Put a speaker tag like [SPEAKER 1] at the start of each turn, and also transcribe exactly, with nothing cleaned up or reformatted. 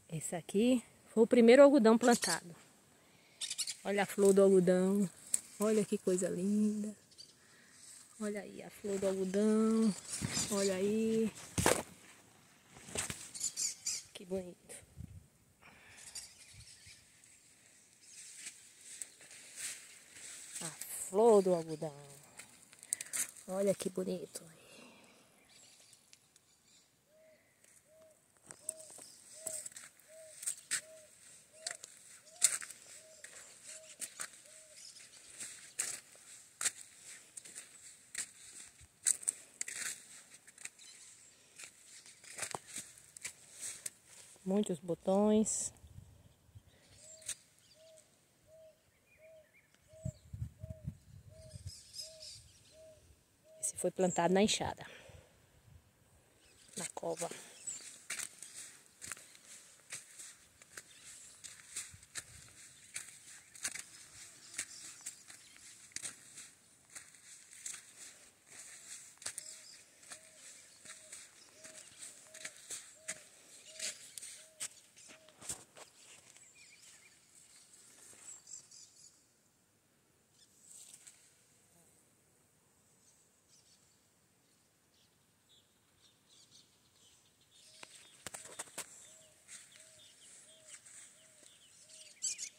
[SPEAKER 1] Esse aqui foi o primeiro algodão plantado. Olha a flor do algodão. Olha que coisa linda. Olha aí a flor do algodão. Olha aí. Que bonito. A flor do algodão. Olha que bonito. Muitos botões. Esse foi plantado na enxada, na cova.